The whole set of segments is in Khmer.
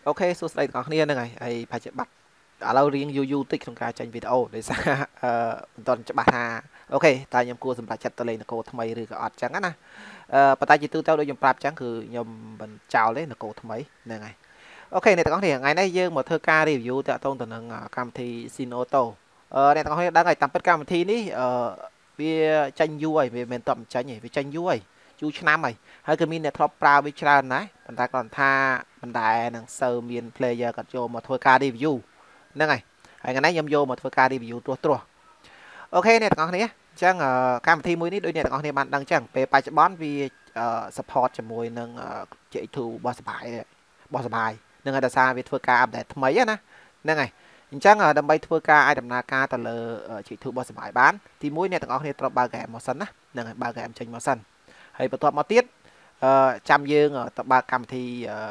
ok số đây cóគ្នាហ្នឹងហើយហើយប្រហែលជាបាត់ឥឡូវរៀងយូរតិចក្នុងការចេញវីដេអូដោយសារមិនទាន់ច្បាស់ថាអូខេតើខ្ញុំគួរសម្រាប់ចាត់ទៅលេងនគរថ្មីឬក៏អត់ចឹងណាប៉ុន្តែជាទូទៅដូចខ្ញុំប្រាប់ចឹងគឺខ្ញុំមិនចោលទេនគរថ្មីហ្នឹងហើយអូខេអ្នកទាំងអស់គ្នាថ្ងៃនេះយើងមកធ្វើការ review តាក់ទងទៅនឹងកម្មវិធី Sinoto អ្នកទាំងអស់គ្នាដឹងហើយតាមពិតកម្មវិធីនេះវាចាញ់យូរហើយវាមិនតបចាញ់ទេវាចាញ់យូរហើយយូរឆ្នាំហើយគឺមានអ្នកធ្លាប់ប្រើវាច្រើនណាស់ប៉ុន្តែគាត់ថាមិនដែលនឹងសូវមាន player គាត់យកមកធ្វើការ review ហ្នឹងហើយថ្ងៃនេះខ្ញុំយកមកធ្វើការ review ត្រួសអូខេអ្នកទាំងអស់គ្នាអញ្ចឹងកម្មវិធីមួយនេះដូចអ្នកទាំងអស់គ្នាបានដឹងអញ្ចឹងពេលបច្ចុប្បន្នវា support ជាមួយនឹង J2 របស់សបាយនឹងឲ្យដោយសារវាធ្វើការ update ថ្មីណាហ្នឹងហើយអញ្ចឹងដើម្បីធ្វើការឲ្យដំណើរការទៅលើ J2 របស់សបាយបានទី1អ្នកទាំងអស់គ្នាត្រូវបើក game មកសិនណាហ្នឹងហើយបើក game ចេញមកសិនហើយបន្ទាប់មកទៀតចាំយើងទៅបើកកម្មវិធី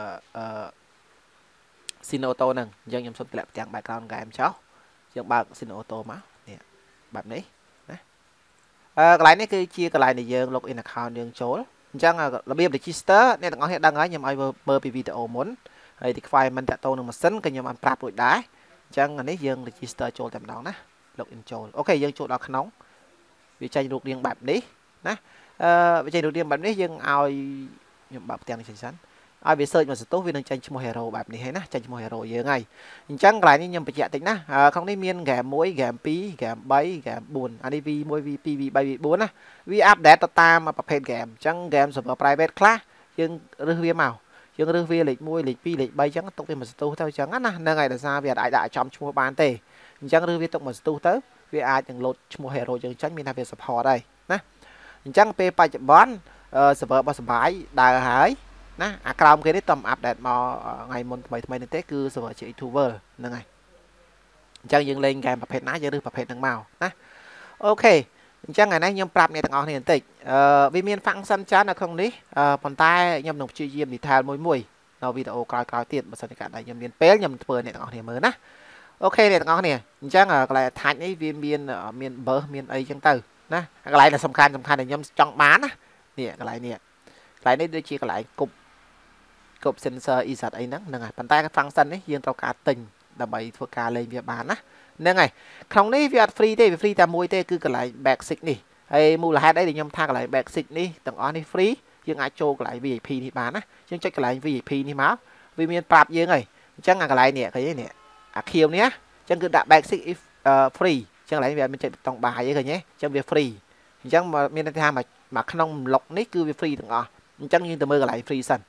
Sinoto ហ្នឹងអញ្ចឹងខ្ញុំសុំតម្លាក់ទាំង background game ចុះយើងបើក Sinoto មកនេះបែបនេះណាកន្លែងនេះគឺជាកន្លែងដែលយើង login account យើងចូលអញ្ចឹងរបៀប register អ្នកទាំងអស់គ្នាដឹងហើយខ្ញុំឲ្យមើលពីវីដេអូមុនហើយ requirement តាក់ទងនឹងម៉ាស៊ីនក៏ខ្ញុំបានប្រាប់រួចដែរអញ្ចឹងនេះយើង register ចូលតែម្ដងណា login ចូលអូខេយើងចូលដល់ក្នុងវាចេញរូបរាងបែបនេះណាវាចេញរូបរាងបែបនេះយើងឲ្យខ្ញុំបើកផ្ទាំងនេះសិនឲ្យវា search មកសន្ទុះវានឹងចេញឈ្មោះ hero បែបនេះហើយណាចេញឈ្មោះ hero យើងហើយអញ្ចឹងកន្លែងនេះខ្ញុំបញ្ជាក់តិចណាក្នុងនេះមាន game 1 game 2 game 3 game 4អានេះ V1 V2 V3 V4 ណាវា update ទៅតាមប្រភេទ game អញ្ចឹង game server private ខ្លះយើងរើសវាមកយើងរើសវាលេខ1លេខ2លេខ3អញ្ចឹងទុកវាមកសន្ទុះទៅអញ្ចឹងណាហ្នឹងហើយដោយសារវាអាចដាក់ចំឈ្មោះបានទេអញ្ចឹងរើសវាទុកមកសន្ទុះទៅវាអាចនឹង load ឈ្មោះ hero យើងចេញមានថាវា support ហើយណាអញ្ចឹងពេលបច្ចុប្បន្ន server របស់សបាយដើរហើយណាអាក្រោមគេនេះតំអាប់ដេតមកថ្ងៃមុនថ្មីនេះទេគឺ server J2 World ហ្នឹងហើយអញ្ចឹងយើងលេងហ្គេមប្រភេទណាយើងរើសប្រភេទហ្នឹងមកណាអូខេអញ្ចឹងថ្ងៃនេះខ្ញុំប្រាប់អ្នកទាំងអស់គ្នាបន្តិចវាមាន function ច្រើននៅក្នុងនេះប៉ុន្តែខ្ញុំនឹងព្យាយាម detail មួយនៅវីដេអូក្រោយៗទៀតបើសិនជាកាលណាខ្ញុំមានពេលខ្ញុំធ្វើអ្នកទាំងអស់គ្នាមើលណាអូខេអ្នកទាំងអស់គ្នាអញ្ចឹងកន្លែង attach នេះវាមាន birth មានអីចឹងទៅណាកន្លែងដែលសំខាន់ដែលខ្ញុំចង់បានណានេះកន្លែងនេះដូចជាកន្លែងគប់ sensor EZ អីហ្នឹងហើយប៉ុន្តែ function នេះយើងត្រូវការទិញដើម្បីធ្វើការលេងវាបានណាហ្នឹងហើយក្នុងនេះវាអត់ free ទេវា free តែមួយទេគឺកន្លែង basic នេះហើយមូលហេតុអីដែលខ្ញុំថាកន្លែង basic នេះទាំងអស់នេះ free យើងអាចចូលកន្លែង VIP នេះបានណាយើងចុចកន្លែង VIP នេះមកវាមានប្រាប់យើងហើយអញ្ចឹងអាកន្លែងនេះឃើញទេនេះអាខៀវនេះអញ្ចឹងគឺដាក់ basic if free អញ្ចឹងកន្លែងវាមានចុចប៊ូតុងបាយទេឃើញទេអញ្ចឹងវា free អញ្ចឹងមានន័យថាមកក្នុងប្លុកនេះគឺវា free ទាំងអស់អញ្ចឹងយើងទៅមើលកន្លែង free សិន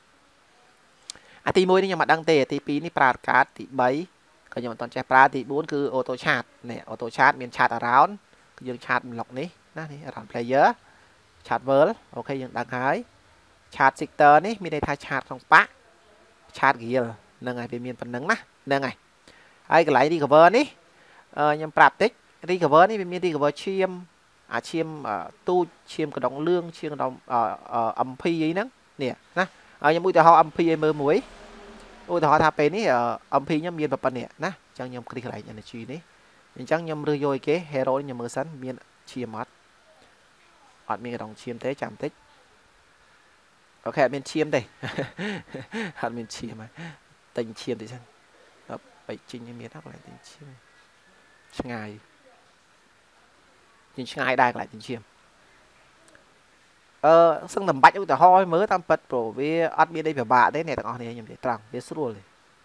ទី1នេះខ្ញុំមិនដឹងទេទី2នេះប្រើកាតទី3ក៏ខ្ញុំមិនទាន់ចេះប្រើទី4គឺ auto chat នេះ auto chat មាន chat around គឺយើង chat block នេះណានេះ around player chat world អូខេយើងដឹងហើយ chat sector នេះមានន័យថា chat ក្នុងប៉ា chat gear ហ្នឹងហើយវាមានប៉ុណ្្នឹងណាហ្នឹងហើយកន្លែង recover នេះខ្ញុំប្រាប់តិច recover នេះវាមាន recover ឈាមអាឈាមទូចឈាមកដុងលឿងឈាមកដុងMP អីហ្នឹងនេះណាខ្ញុំឧទាហរណ៍ MP ឲ្យមើលមួយឧទាហរណ៍ថាពេលនេះ MP ខ្ញុំមានប៉ុណ្ណេះណាអញ្ចឹងខ្ញុំគ្លីកកន្លែង energy នេះអញ្ចឹងខ្ញុំរើសយកឲ្យគេ hero ខ្ញុំមើលសិនមានឈាមអត់មានកដុងឈាមទេចាំតិចអូខេអត់មានឈាមទេអត់មានឈាមហើយទិញឈាមតិចសិនបីជីងមានណាកន្លែងទិញឈាមឆ្ងាយដែរកន្លែងទិញឈាមសឹងតែបាច់ឧទាហរណ៍មើលតាមពិតព្រោះវាអត់មានអីពិបាកទេអ្នកទាំងអស់គ្នាខ្ញុំនិយាយត្រង់វាស្រួលទេ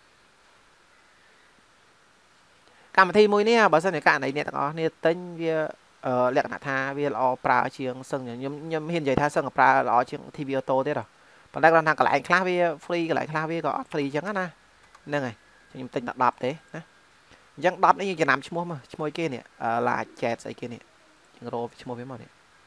កម្មវិធីមួយនេះបើសិនជាករណីអ្នកទាំងអស់គ្នាទិញវាលក្ខណៈថាវាល្អប្រើជាងសឹងខ្ញុំហ៊ាននិយាយថាសឹងប្រើល្អជាង TV Auto ទៀតហ៎ប៉ុន្តែគាត់ថាកន្លែងខ្លះវា free កន្លែងខ្លះវាក៏អត់ free អញ្ចឹងណាហ្នឹងហើយខ្ញុំទិញតែ10ទេណាអញ្ចឹង10នេះយើងចំណាំឈ្មោះមកឈ្មោះគេនេះឡាចែតស្អីគេនេះយើងរកឈ្មោះវាមកនេះ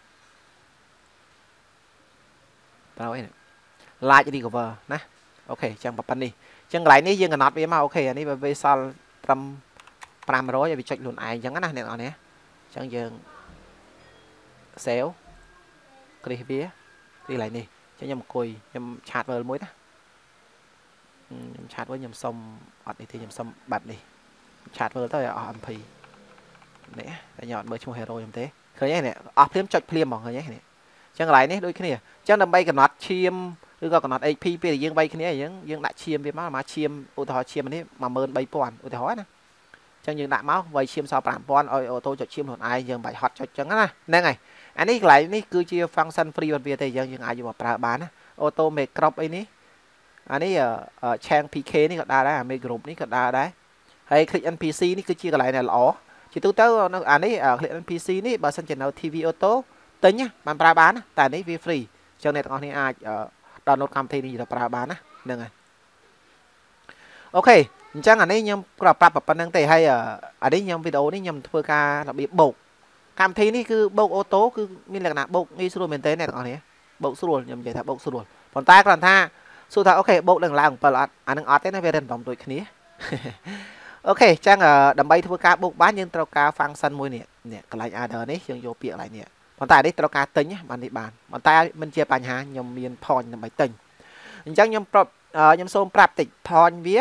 ប្រើអីនេះ light recover ណាអូខេអញ្ចឹងប៉ុណ្នេះអញ្ចឹងកន្លែងនេះយើងកំណត់វាមកអូខេអានេះវាសល់ត្រឹម500ឲ្យវាចុចខ្លួនឯងអញ្ចឹងណាអ្នកនរនេះអញ្ចឹងយើង save គ្រីសវាទីកន្លែងនេះអញ្ចឹងខ្ញុំអង្គុយខ្ញុំឆាតមើលមួយណាខ្ញុំឆាតវិញខ្ញុំសុំអត់នេះទេខ្ញុំសុំបែបនេះឆាតមើលទៅឲ្យអស់ MP នេះតែខ្ញុំអត់មើលឈ្មោះ hero ខ្ញុំទេឃើញទេនេះអស់ភ្លាមចុចភ្លាមហ្មងឃើញទេនេះអញ្ចឹងកន្លែងនេះដូចគ្នាអញ្ចឹងដើម្បីកំណត់ឈាមឬក៏កំណត់ HP ពេលដែលយើងវាយគ្នាអញ្ចឹងយើងដាក់ឈាមវាមកឈាមឧទាហរណ៍ឈាមនេះ 13000 ឧទាហរណ៍ណាអញ្ចឹងយើងដាក់មកវាយឈាមសល់ 5000 ឲ្យអូតូចុចឈាមខ្លួនឯងយើងបាច់ហត់ចុចអញ្ចឹងណាហ្នឹងហើយអានេះកន្លែងនេះគឺជា function free របស់វាទេយើងអាចយកមកប្រើបានណាអូតូ make crop អីនេះអានេះChang PK នេះក៏ដើរដែរអា make group នេះក៏ដើរដែរហើយ click NPC នេះគឺជាកន្លែងដែលល្អជាទូទៅអានេះ click NPC នេះបើសិនជានៅ TV auto ទិញបានប្រើបានតែនេះវា free អញ្ចឹងអ្នកទាំងអស់គ្នាអាច download កម្មវិធីនេះទៅប្រើបានណាហ្នឹងហើយអូខេអញ្ចឹងអានេះខ្ញុំគ្រាន់ប្រាប់ប៉ុណ្្នឹងទេហើយអានេះខ្ញុំវីដេអូនេះខ្ញុំធ្វើការរបៀបបូកកម្មវិធីនេះគឺបូកអូតូគឺមានលក្ខណៈបូកងាយស្រួលមែនទេអ្នកទាំងអស់គ្នាបូកស្រួលខ្ញុំនិយាយថាបូកស្រួលប៉ុន្តែគ្រាន់ថាសួរថាអូខេបូកឡើងឡើង7អត់អានឹងអត់ទេណាវា random ដូចគ្នាអូខេអញ្ចឹងដើម្បីធ្វើការបូកបានយើងត្រូវការ function មួយនេះកន្លែង adder នេះយើងយកពាក្យកន្លែងនេះប៉ុន្តែនេះត្រូវការទិញបាននេះបានប៉ុន្តែមិនជាបញ្ហាខ្ញុំមាន point ដើម្បីទិញអញ្ចឹងខ្ញុំសូមប្រាប់តិច point វា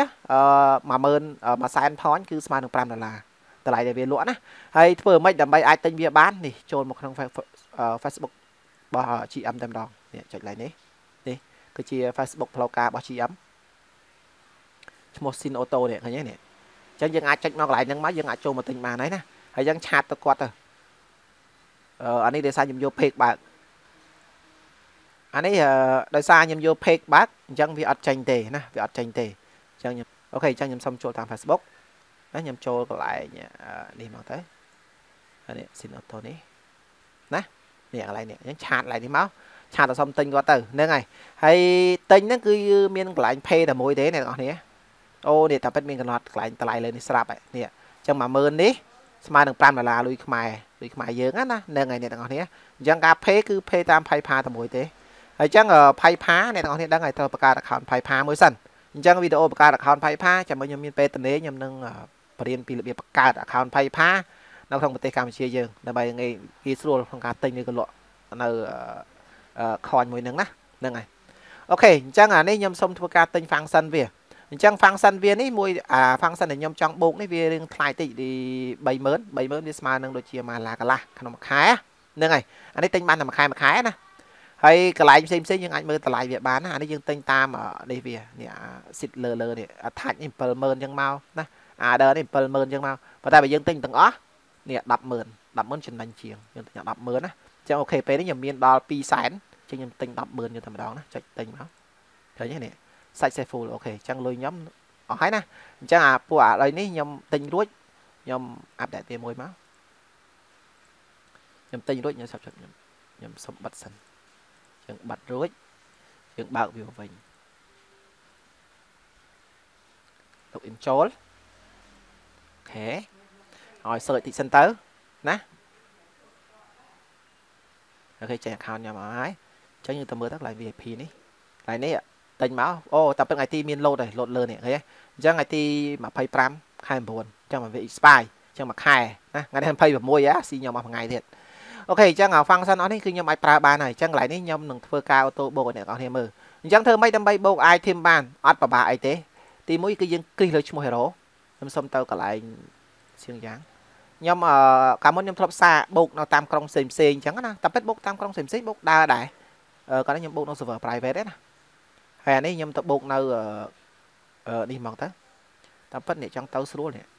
100,000 point គឺស្មើនឹង$5តម្លៃដែលវាលក់ណាហើយធ្វើមិនដើម្បីអាចទិញវាបាននេះចូលមកក្នុង Facebook របស់ GM តែម្ដងនេះចុចកន្លែងនេះគឺជា Facebook ផ្លូវការរបស់ GM ឈ្មោះ Sin Auto នេះឃើញទេនេះអញ្ចឹងយើងអាចចុចមកកន្លែងហ្នឹងមកយើងអាចចូលមកទិញបានហើយណាហើយយើងឆាតទៅគាត់ទៅអានេះដោយសារខ្ញុំយក page បើកអានេះដោយសារខ្ញុំយក page បើកអញ្ចឹងវាអត់ចេញទេណាវាអត់ចេញទេអញ្ចឹងខ្ញុំអូខេអញ្ចឹងខ្ញុំសុំចូលតាម Facebook ណាខ្ញុំចូលកន្លែងនេះមកទៅអានេះ Sin Auto នេះណានេះកន្លែងនេះអញ្ចឹងឆាតកន្លែងនេះមកឆាតទៅសុំទិញគាត់ទៅហ្នឹងហើយទិញហ្នឹងគឺមានកន្លែង pay តែមួយទេអ្នកនរគ្នាអូនេះតែពិតមានកន្លត់កន្លែងតម្លៃលើនេះស្រាប់នេះអញ្ចឹង10000នេះស្មើនឹង$5លុយខ្មែរយើងណាហ្នឹងហើយអ្នកទាំងអស់គ្នាអញ្ចឹងការ pay គឺ pay តាម PayPal តែមួយទេហើយអញ្ចឹង PayPal អ្នកទាំងអស់គ្នាដឹងហើយត្រូវបង្កើត account PayPal មួយសិនអញ្ចឹងវីដេអូបង្កើត account PayPal ចាំមើលខ្ញុំមានពេលតនេខ្ញុំនឹងបរៀនពីរបៀបបង្កើត account PayPal នៅក្នុងប្រទេសកម្ពុជាយើងដើម្បីងាយស្រួលក្នុងការទិញឬក៏លក់នៅcoin មួយហ្នឹងណាហ្នឹងហើយអូខេអញ្ចឹងអានេះខ្ញុំសុំធ្វើការទិញ function វាអញ្ចឹង function វានេះមួយfunction ដែលខ្ញុំចង់បូកនេះវារឿងថ្លៃតិច30000វាស្មើនឹងដូចជា1 $កន្លះក្នុងមួយខែហ្នឹងហើយអានេះទិញបានតែមួយខែណាហើយកន្លែងផ្សេងយើងអាចមើលតម្លៃវាបានណាអានេះយើងទិញតាមនេះវានេះសិតលើនេះ attach នេះ70000អញ្ចឹងមកណា order នេះ70000អញ្ចឹងមកប៉ុន្តែបើយើងទិញទាំងអស់នេះ100000ចំណេញជាងយើងទិញ100000ណាអញ្ចឹងអូខេពេលនេះខ្ញុំមានដល់200,000អញ្ចឹងខ្ញុំទិញ100000ទៅម្ដងណាចុចទិញមកឃើញទេនេះសាច់ full អូខេអញ្ចឹងលុយខ្ញុំអស់ហើយណាអញ្ចឹងពួកឥឡូវនេះខ្ញុំទិញរួចខ្ញុំអាប់ដេតវាមួយមកខ្ញុំទិញរួចខ្ញុំសុំបិទសិនយើងបិទរួចយើងបើកវាវិញ login ចូលអូខេឲ្យ search តិចសិនទៅណាអូខេចេញ account ខ្ញុំមកហើយអញ្ចឹងយើងទៅមើលទៅកន្លែង VIP នេះកន្លែងនេះទិញមកអូតែពេលថ្ងៃទីមាន load ហើយ load លើនេះឃើញទេអញ្ចឹងថ្ងៃទី25 ខែ 9 អញ្ចឹងមកវា expire អញ្ចឹងមួយខែណាថ្ងៃទី26ស៊ីខ្ញុំអស់មួយថ្ងៃទៀតអូខេអញ្ចឹងfunction អស់នេះគឺខ្ញុំអាចប្រើបានហើយអញ្ចឹងកន្លែងនេះខ្ញុំនឹងធ្វើការអូតូបូកឲ្យអ្នកនរគ្នាមើលអញ្ចឹងធ្វើម៉េចដើម្បីបូក item បានអត់ពិបាកអីទេទី1គឺយើងគ្លីកលើឈ្មោះ hero ខ្ញុំសុំទៅកន្លែងសៀងយ៉ាងខ្ញុំកាលមុនខ្ញុំធ្លាប់សាកបូកនៅតាមក្រុងផ្សេងអញ្ចឹងណាតែពិតបូកតាមក្រុងផ្សេងបូកដើរដែរកាលនេះខ្ញុំបូកនៅ server private ទេណាហើយអានេះខ្ញុំទៅបូកនៅនេះហ្មងទៅតែពិតនេះចង់ទៅស្រួលនេះ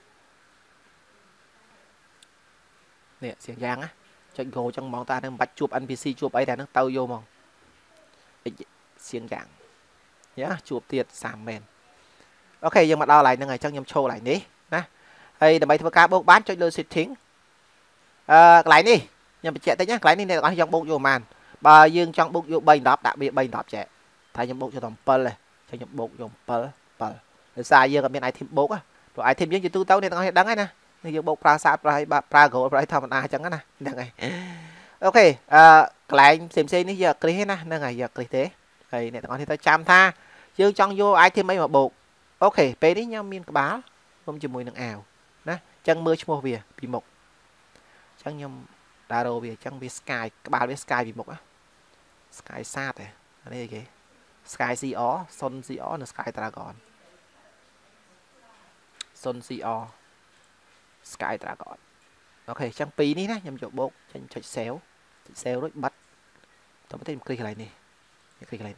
សៀងយ៉ាងណាចុច go ចឹងហ្មងតានឹងមិនបាច់ជួប NPC ជួបអីតែនឹងទៅយកហ្មងសៀងយ៉ាងយ៉ាជួបទៀត30មែនអូខេយើងមកដល់កន្លែងហ្នឹងហើយអញ្ចឹងខ្ញុំឈរកន្លែងនេះណាហើយដើម្បីធ្វើការបូកបានចុចលើ setting កន្លែងនេះខ្ញុំបញ្ជាក់តិចណាកន្លែងនេះអ្នកទាំងអស់ចង់បូកយកប៉ុន្មានបើយើងចង់បូកយក3 10ដាក់វា3 10ចែកតែខ្ញុំបូកយកតែ7ទេអញ្ចឹងខ្ញុំបូកយក7ដោយសារយើងអត់មាន item បូកព្រោះ item យើងជាទូទៅអ្នកទាំងអស់ដឹងហើយណានេះយើងបូកប្រើសាតប្រើ gold ប្រើធម្មតាអញ្ចឹងណាហ្នឹងហើយអូខេកន្លែងផ្សេងនេះយកគ្រីសទេណាហ្នឹងហើយយកគ្រីសទេហើយអ្នកទាំងអស់នេះត្រូវចាំថាយើងចង់យក item អីមកបូកអូខេពេលនេះខ្ញុំមានក្បាលខ្ញុំជាមួយនឹងអាវណាអញ្ចឹងមើលឈ្មោះវាពីមុខអញ្ចឹងខ្ញុំដើររកវាអញ្ចឹងវា sky ក្បាលវា sky ពីមុខណា sky សាតទេអានេះអីគេ sky cr sun cr និង sky dragon sun cr sky dragon អូខេអញ្ចឹងពីរនេះណាខ្ញុំយកបូកចេញចុច sale រួចបិទតោះទៅខ្ញុំគ្លីកកន្លែងនេះគ្លីកកន្លែងនេះ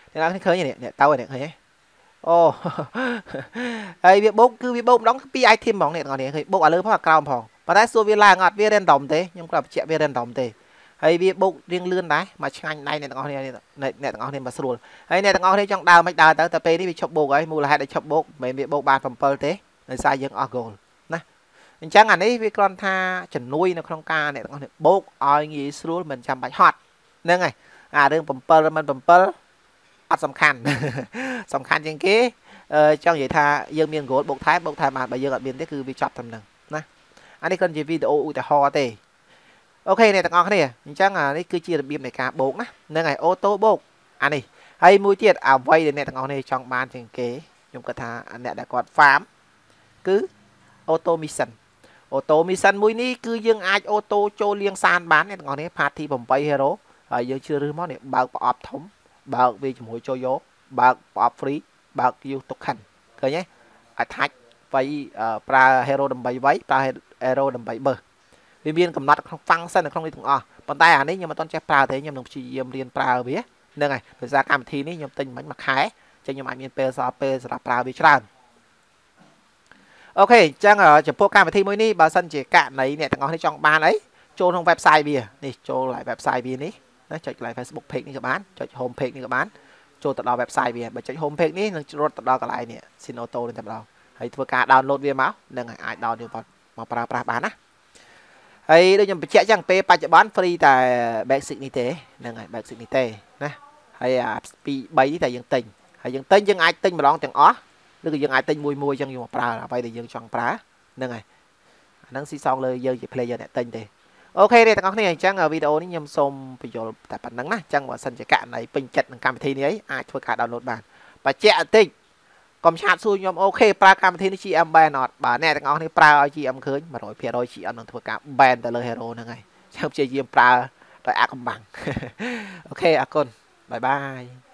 អ្នកនរគ្នាឃើញនេះអ្នកតើអ្នកឃើញទេអូហើយវាបូកគឺវាបូកម្ដងគឺ2 item ហ្មងអ្នកនរគ្នាឃើញបូកឲ្យលើផងឲ្យក្រោមផងប៉ុន្តែសួរវាឡើងអត់វា random ទេខ្ញុំគាត់បញ្ជាក់វា random ទេហើយវាបូករៀងលឿនដែរមកឆ្ងាញ់ដៃអ្នកទាំងអស់គ្នាអ្នកទាំងអស់គ្នាមកស្រួលហើយអ្នកទាំងអស់គ្នាចង់ដើរមិនដើរទៅតែពេលនេះវាឈប់បូកហើយមូលហេតុដែលឈប់បូកមិនមែនវាបូកបាន7ទេដោយសារយើងអស់ goal ណាអញ្ចឹងអានេះវាគ្រាន់ថាជំនួយនៅក្នុងការអ្នកទាំងអស់គ្នាបូកឲ្យងាយស្រួលមិនចាំបាច់ហត់ហ្នឹងហើយអារឿង7មិន7អត់សំខាន់សំខាន់ជាងគេចង់និយាយថាយើងមាន goal បូកថែបានបើយើងអត់មានទេគឺវាចប់ត្រឹមហ្នឹងណាអានេះគ្រាន់ជាវីដេអូឧទាហរណ៍ទេអូខេអ្នកទាំងអស់គ្នាអញ្ចឹងអានេះគឺជារបៀបនៃការបូកណាហ្នឹងហើយអូតូបូកអានេះហើយមួយទៀតអ្វីដែលអ្នកទាំងអស់គ្នាចង់បានជាងគេខ្ញុំគិតថាអ្នកដែលគាត់ farm គឺ auto mission មួយនេះគឺយើងអាចអូតូចូលលាងសានបានអ្នកទាំងអស់គ្នា party 8 hero ហើយយើងជ្រើសរើសមកនេះបើកប្រអប់ធំបើកវាជាមួយចូលយកបើកប្រអប់ free បើក use token ឃើញទេ attach វាយប្រើ hero ដើម្បីវាយប្រើ hero ដើម្បីបើវាមានកំណត់ក្នុង function នៅក្នុងនេះទាំងអស់ប៉ុន្តែអានេះខ្ញុំមិនទាន់ចេះប្រើទេខ្ញុំនឹងព្យាយាមរៀនប្រើវាហ្នឹងហើយដោយសារកម្មវិធីនេះខ្ញុំទិញមិញមួយខែចឹងខ្ញុំអាចមានពេលសម្រាប់ប្រើវាច្រើនអូខេអញ្ចឹងចំពោះកម្មវិធីមួយនេះបើសិនជាករណីអ្នកទាំងអស់នេះចង់បានអីចូលក្នុង website វានេះចូលឡើង website វានេះណាចុចកន្លែង Facebook page នេះក៏បានចុច home page នេះក៏បានចូលទៅដល់ website វាបើចុច home page នេះនឹងរត់ទៅដល់កន្លែងនេះ Sin Auto នេះតែម្ដងហើយធ្វើការ download វាមកនឹងអាច download មកប្រើប្រាស់បានណាហើយដូចខ្ញុំបញ្ជាក់ចឹងពេលបច្ចុប្បន្ន free តែ basic នេះទេហ្នឹងហើយ basic នេះទេណាហើយអា2 3នេះតែយើងទិញហើយយើងអាចទិញម្ដងទាំងអស់ឬក៏យើងអាចទិញមួយចឹងយកមកប្រើអ្វីដែលយើងចង់ប្រើហ្នឹងហើយអាហ្នឹងស៊ីសងលើយើងជា player អ្នកទិញទេអូខេទេទាំងអស់គ្នាអញ្ចឹងវីដេអូនេះខ្ញុំសូមបញ្យល់តែប៉ុណ្្នឹងណាអញ្ចឹងបើសិនជាករណីពេញចិត្តនឹងកម្មវិធីនេះអាចធ្វើការ download បានបញ្ជាក់បន្តិចកុំឆាតសួរខ្ញុំអូខេប្រើកម្មវិធីនេះ GM ban អត់បាទអ្នកទាំងអស់គ្នាប្រើឲ្យ GM ឃើញ 100% GM នឹងធ្វើការ ban ទៅលើ hero ហ្នឹងហើយចាំព្យាយាមប្រើដោយអាកំបាំងអូខេអរគុណបាយបាយ